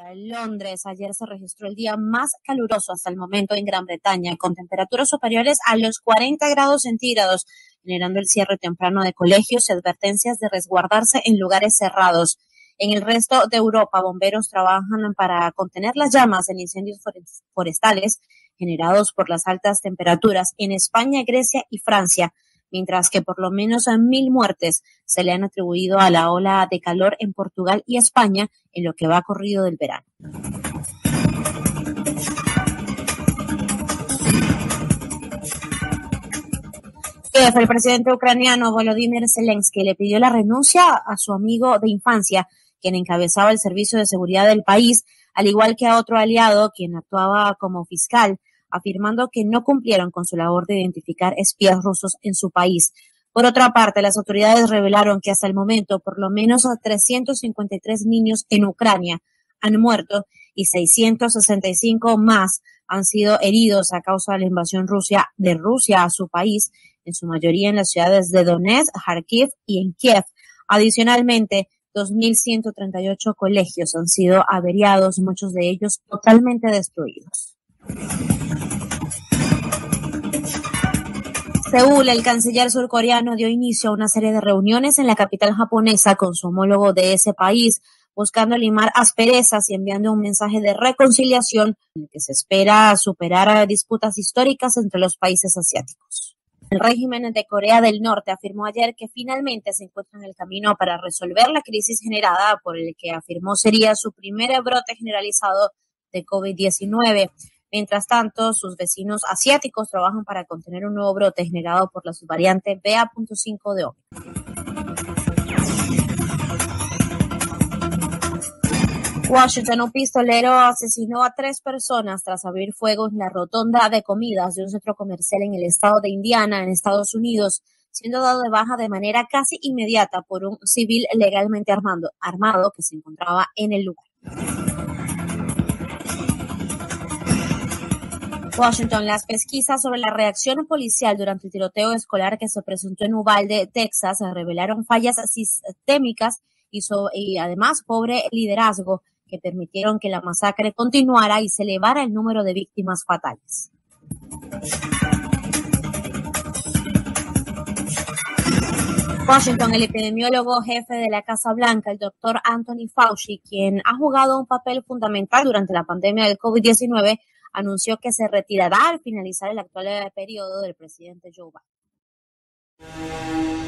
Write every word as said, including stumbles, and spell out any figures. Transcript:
En Londres, ayer se registró el día más caluroso hasta el momento en Gran Bretaña, con temperaturas superiores a los cuarenta grados centígrados, generando el cierre temprano de colegios y advertencias de resguardarse en lugares cerrados. En el resto de Europa, bomberos trabajan para contener las llamas en incendios forestales generados por las altas temperaturas en España, Grecia y Francia, mientras que por lo menos a mil muertes se le han atribuido a la ola de calor en Portugal y España en lo que va corrido del verano. El presidente ucraniano Volodymyr Zelensky le pidió la renuncia a su amigo de infancia, quien encabezaba el servicio de seguridad del país, al igual que a otro aliado, quien actuaba como fiscal, afirmando que no cumplieron con su labor de identificar espías rusos en su país. Por otra parte, las autoridades revelaron que hasta el momento por lo menos trescientos cincuenta y tres niños en Ucrania han muerto y seiscientos sesenta y cinco más han sido heridos a causa de la invasión Rusia de Rusia a su país, en su mayoría en las ciudades de Donetsk, Kharkiv y en Kiev. Adicionalmente, dos mil ciento treinta y ocho colegios han sido averiados, muchos de ellos totalmente destruidos. Seúl, el canciller surcoreano dio inicio a una serie de reuniones en la capital japonesa con su homólogo de ese país, buscando limar asperezas y enviando un mensaje de reconciliación en el que se espera superar disputas históricas entre los países asiáticos. El régimen de Corea del Norte afirmó ayer que finalmente se encuentra en el camino para resolver la crisis generada por el que afirmó sería su primer brote generalizado de COVID diecinueve. Mientras tanto, sus vecinos asiáticos trabajan para contener un nuevo brote generado por la subvariante B A punto cinco de Omicron. Washington, un pistolero asesinó a tres personas tras abrir fuego en la rotonda de comidas de un centro comercial en el estado de Indiana, en Estados Unidos, siendo dado de baja de manera casi inmediata por un civil legalmente armado, armado que se encontraba en el lugar. Washington, las pesquisas sobre la reacción policial durante el tiroteo escolar que se presentó en Uvalde, Texas, revelaron fallas sistémicas y, so, y además pobre liderazgo que permitieron que la masacre continuara y se elevara el número de víctimas fatales. Washington, el epidemiólogo jefe de la Casa Blanca, el doctor Anthony Fauci, quien ha jugado un papel fundamental durante la pandemia del COVID diecinueve, anunció que se retirará al finalizar el actual periodo del presidente Joe Biden.